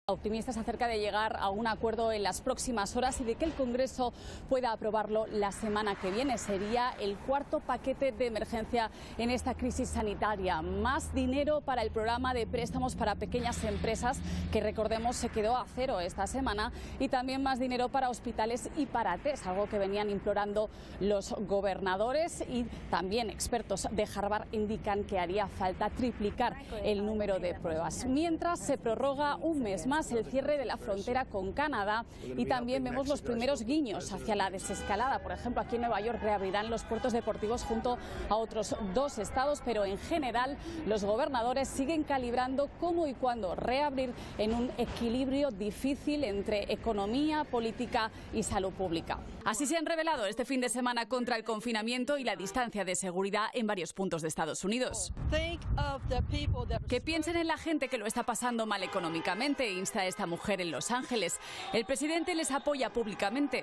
Optimistas acerca de llegar a un acuerdo en las próximas horas y de que el Congreso pueda aprobarlo la semana que viene. Sería el cuarto paquete de emergencia en esta crisis sanitaria. Más dinero para el programa de préstamos para pequeñas empresas, que recordemos se quedó a cero esta semana, y también más dinero para hospitales y para test, algo que venían implorando los gobernadores, y también expertos de Harvard indican que haría falta triplicar el número de pruebas. Mientras se prorroga un mes más el cierre de la frontera con Canadá y también vemos los primeros guiños hacia la desescalada. Por ejemplo, aquí en Nueva York reabrirán los puertos deportivos junto a otros 2 estados, pero en general los gobernadores siguen calibrando cómo y cuándo reabrir en un equilibrio difícil entre economía, política y salud pública. Así se han revelado este fin de semana contra el confinamiento y la distancia de seguridad en varios puntos de Estados Unidos. Que piensen en la gente que lo está pasando mal económicamente, insta a esta mujer en Los Ángeles. El presidente les apoya públicamente.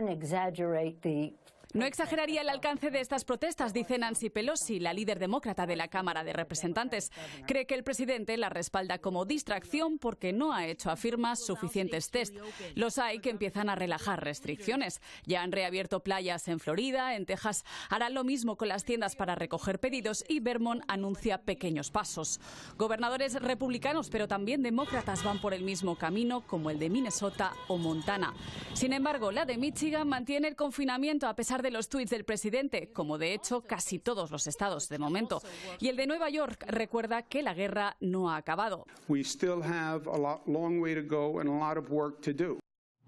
No exageraría el alcance de estas protestas, dice Nancy Pelosi, la líder demócrata de la Cámara de Representantes. Cree que el presidente la respalda como distracción porque no ha hecho, afirma, suficientes test. Los hay que empiezan a relajar restricciones. Ya han reabierto playas en Florida, en Texas harán lo mismo con las tiendas para recoger pedidos y Vermont anuncia pequeños pasos. Gobernadores republicanos, pero también demócratas, van por el mismo camino, como el de Minnesota o Montana. Sin embargo, la de Michigan mantiene el confinamiento a pesar de los tuits del presidente, como de hecho casi todos los estados de momento. Y el de Nueva York recuerda que la guerra no ha acabado.